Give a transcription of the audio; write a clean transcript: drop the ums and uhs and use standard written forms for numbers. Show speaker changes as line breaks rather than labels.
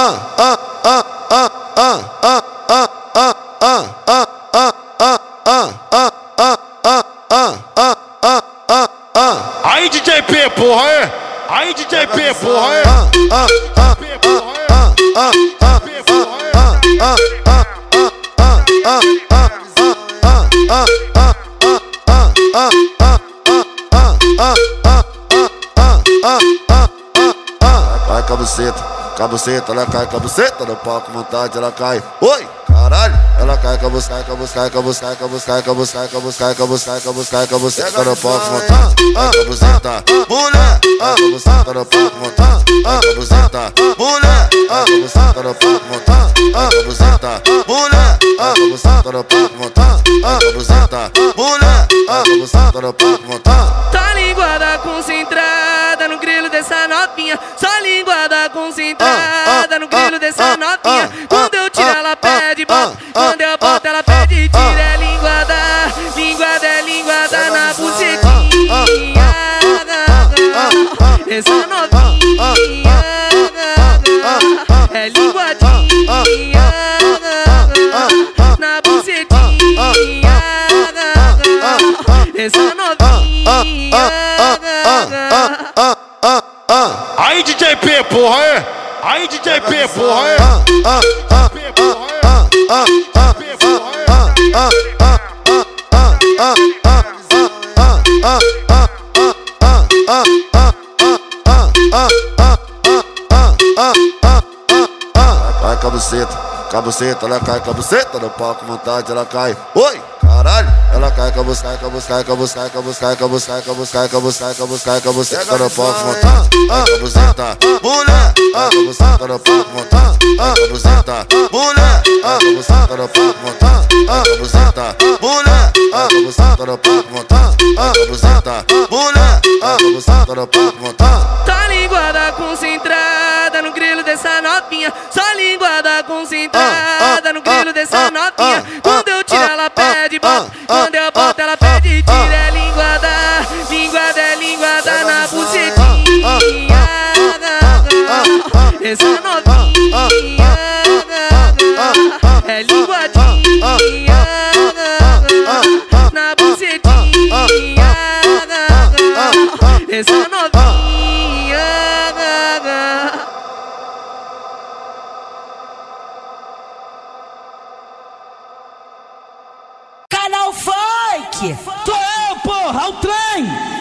Aí DJ P, porra, é? Aí DJ P, porra, é?
Cai cabuceta, ela cai cabuceta no palco, vontade, ela cai. Oi, caralho, ela cai cabuceta no palco, vontade, cabuceta, mulher, cabuceta no palco, vontade, cabuceta, mulher, cabuceta no palco, vontade, cabuceta, mulher, cabuceta no palco, vontade, cabuceta, mulher, cabuceta no palco, vontade.
Só linguada concentrada no grilo dessa novinha. Só linguada concentrada no grilo dessa novinha. Quando eu tiro ela pede bota, quando eu boto ela pede tira. É linguada, é linguada na bucetinha. Essa novinha é linguadinha na bucetinha. Essa novinha.
Aí DJ P, porra, é? Aí DJ P, porra, é?
Cai cabuceta, ela cai cabuceta no palco, vontade, ela cai. Oi, caralho, ela cai cabuceta no palco, vontade, cabuceta, mulher, cabuceta no palco, vontade, cabuceta, mulher, cabuceta no palco, vontade, cabuceta, mulher, cabuceta no palco, vontade, cabuceta, mulher, cabuceta no palco, vontade.
Tá linguada concentrada no grilo dessa novinha. Só linguada concentrada no grilo dessa novinha. Quando eu tiro ela pede bota, quando eu boto ela pede tira. É linguada, é linguada na bucetinha. Essa novinha é linguadinha na bucetinha. Essa novinha.
Canal Funk!
Sou eu, porra, o trem!